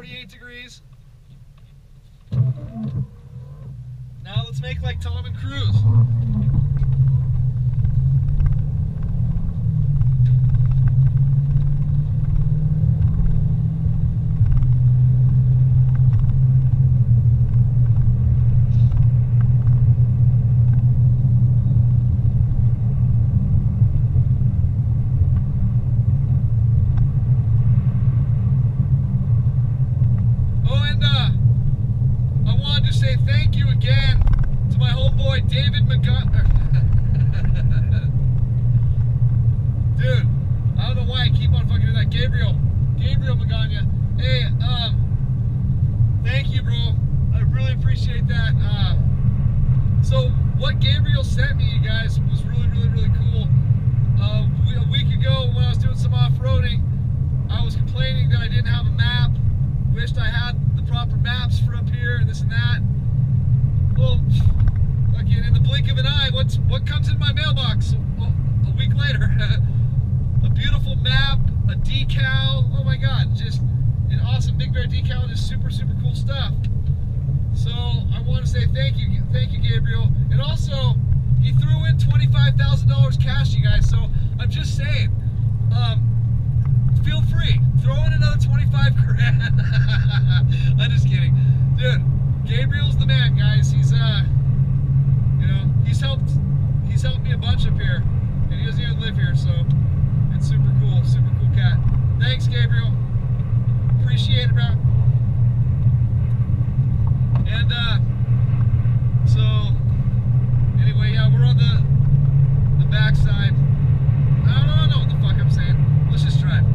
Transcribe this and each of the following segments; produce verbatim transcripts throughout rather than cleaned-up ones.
forty-eight degrees. Now let's make like Tom and Cruise. Thank you again to my homeboy David McGuire. Dude, I don't know why I keep on fucking doing that. Gabriel, Gabriel Magana. Hey, um, thank you, bro. I really appreciate that. Uh, so what Gabriel sent me, you guys, was really, really, really cool. Uh, a week ago when I was doing some off-roading, I was complaining that I didn't have a map. Wished I had the proper maps for up here and this and that. Well, again, in the blink of an eye, what's what comes in my mailbox well, a week later? A beautiful map, a decal. Oh my God, just an awesome Big Bear decal. Just super, super cool stuff. So I want to say thank you, thank you, Gabriel. And also, he threw in twenty-five thousand dollars cash, you guys. So I'm just saying, um, feel free, throw in another twenty-five grand. I'm just kidding, dude. Gabriel's the man, guys. He's uh, you know, he's helped, he's helped me a bunch up here, and he doesn't even live here, so it's super cool, super cool cat. Thanks, Gabriel. Appreciate it, bro. And uh, so anyway, yeah, we're on the the backside. I don't, I don't know what the fuck I'm saying. Let's just drive.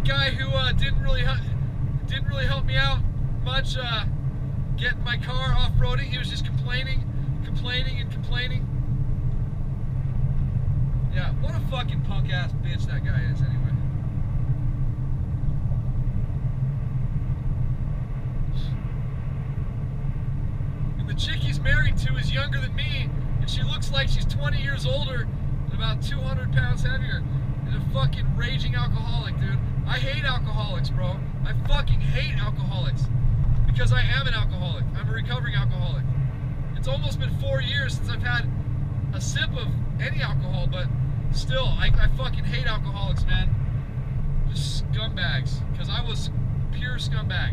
guy who uh, didn't really didn't really help me out much uh, getting my car off-roading. He was just complaining, complaining, and complaining. Yeah, what a fucking punk-ass bitch that guy is, anyway. And the chick he's married to is younger than me, and she looks like she's twenty years older and about two hundred pounds heavier. And a fucking raging alcoholic, dude. I hate alcoholics, bro. I fucking hate alcoholics. Because I am an alcoholic. I'm a recovering alcoholic. It's almost been four years since I've had a sip of any alcohol, but still, I, I fucking hate alcoholics, man. Just scumbags. Because I was pure scumbag.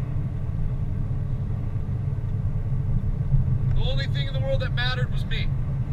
The only thing in the world that mattered was me.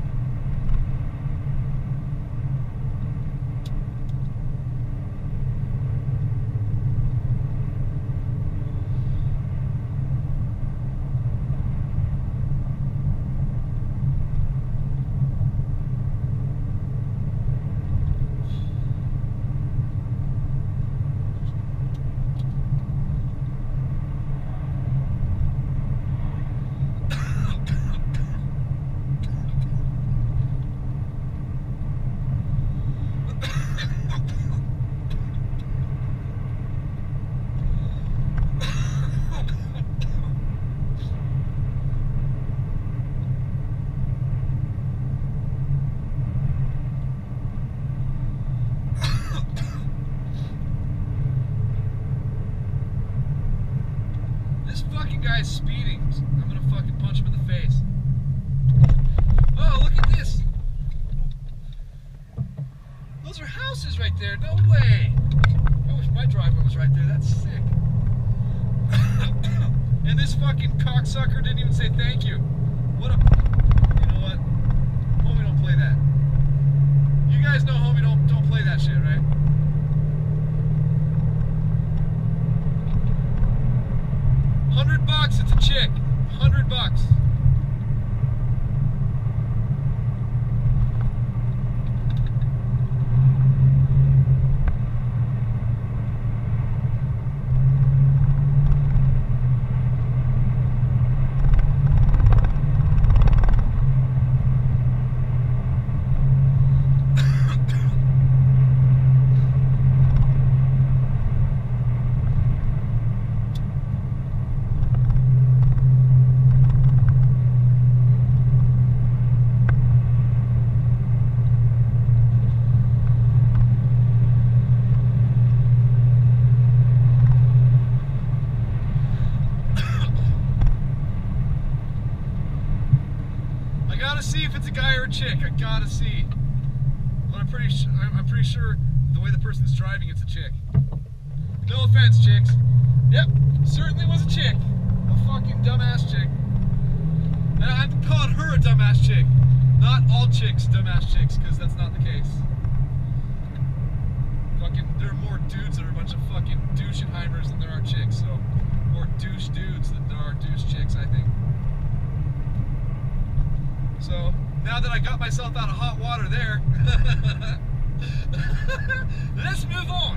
Guy's speeding. I'm gonna fucking punch him in the face. Oh, look at this. Those are houses right there. No way. I wish my driveway was right there. That's sick. And this fucking cocksucker didn't even say thank you. What a... You know what? Homie, don't play that. You guys know homie don't, don't play that shit, right? Hundred bucks, it's a chick. Hundred bucks. See if it's a guy or a chick. I gotta see. But I'm pretty sure. I'm pretty sure the way the person's driving, it's a chick. No offense, chicks. Yep, certainly was a chick. A fucking dumbass chick. And I'm calling her a dumbass chick. Not all chicks dumbass chicks, because that's not the case. Fucking, there are more dudes that are a bunch of fucking douchehheimers than there are chicks. So, more douche dudes than there are douche chicks, I think. So, now that I got myself out of hot water there, let's move on.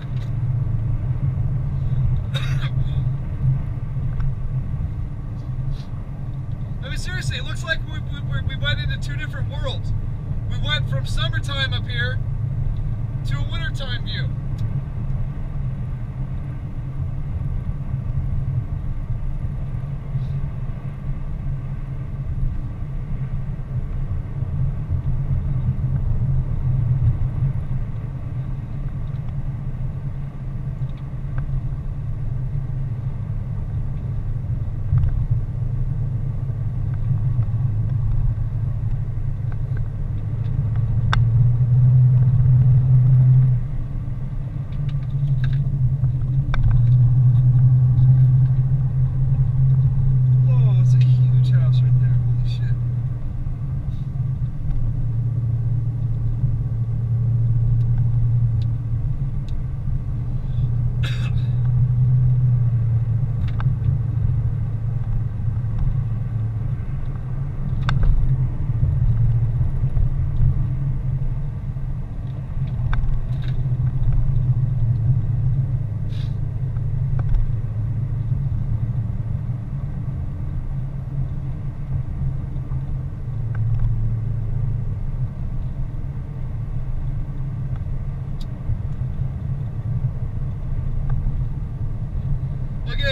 I mean, seriously, it looks like we, we, we went into two different worlds. We went from summertime up here to a wintertime view.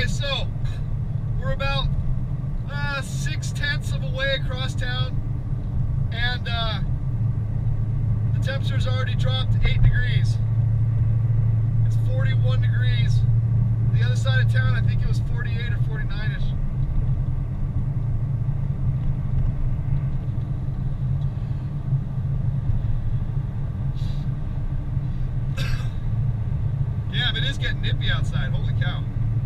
so we're about uh, six tenths of a way across town, and uh, the temperature's already dropped eight degrees. It's forty-one degrees. The other side of town, I think it was forty-eight or forty-nine-ish. Damn, it is getting nippy outside. Holy cow.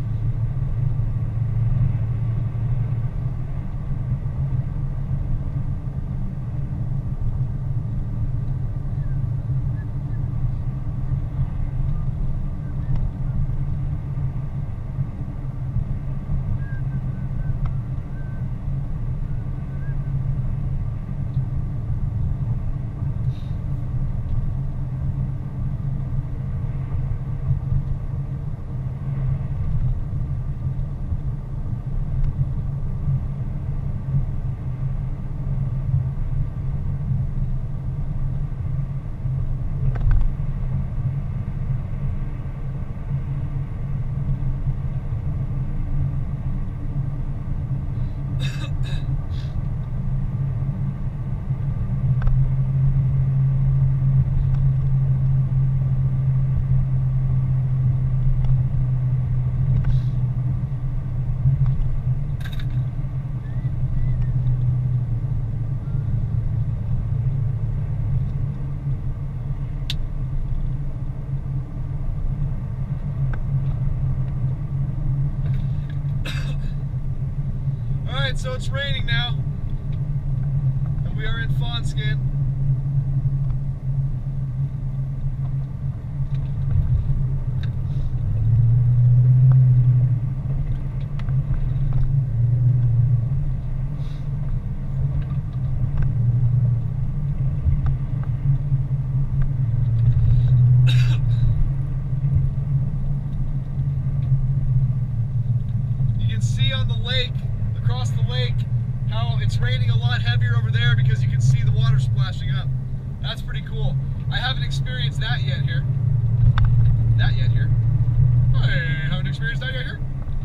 So it's raining now, and we are in Fawnskin. You can see on the lake, across the lake, how it's raining a lot heavier over there because you can see the water splashing up. That's pretty cool. I haven't experienced that yet here. That yet here. I haven't experienced that yet here.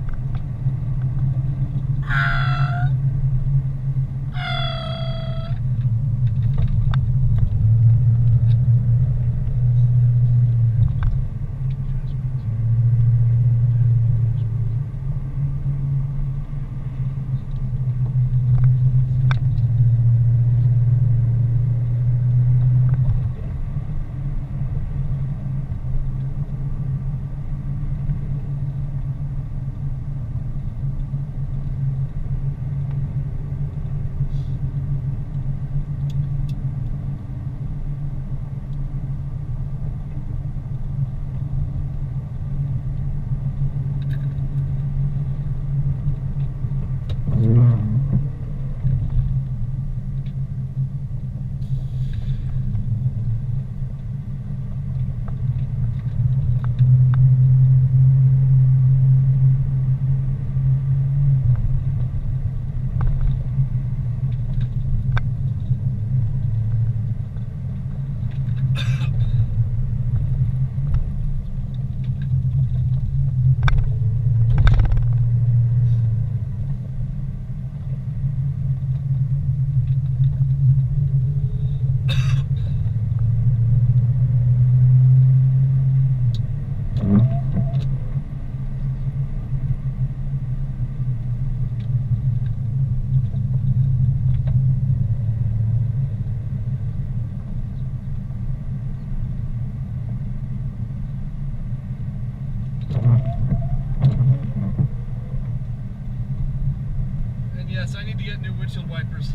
Yes, I need to get new windshield wipers.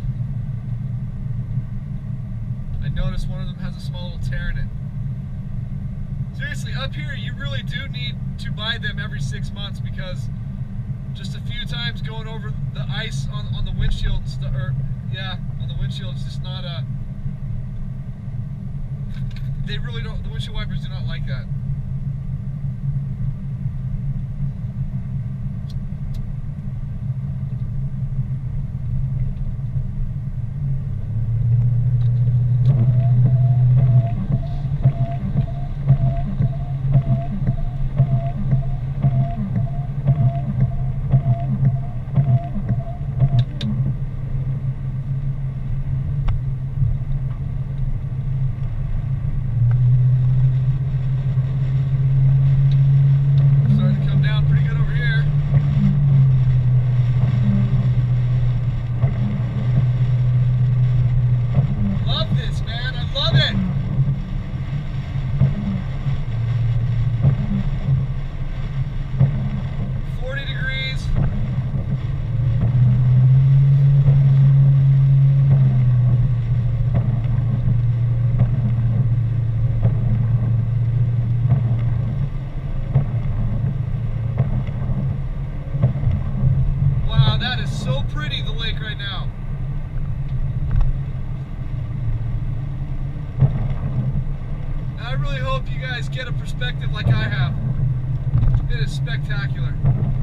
I noticed one of them has a small little tear in it. Seriously, up here you really do need to buy them every six months because just a few times going over the ice on, on the windshield, or yeah, on the windshield, it's just not a, they really don't, the windshield wipers do not like that. I really hope you guys get a perspective like I have. It is spectacular.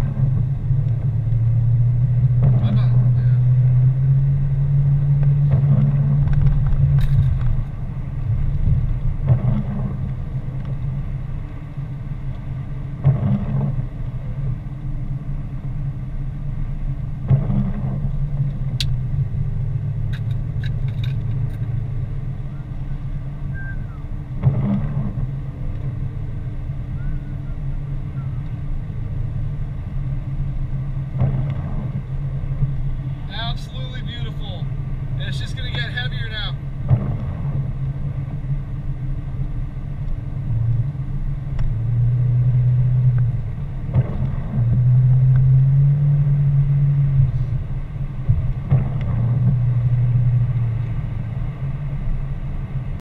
I'm not, absolutely beautiful. And it's just gonna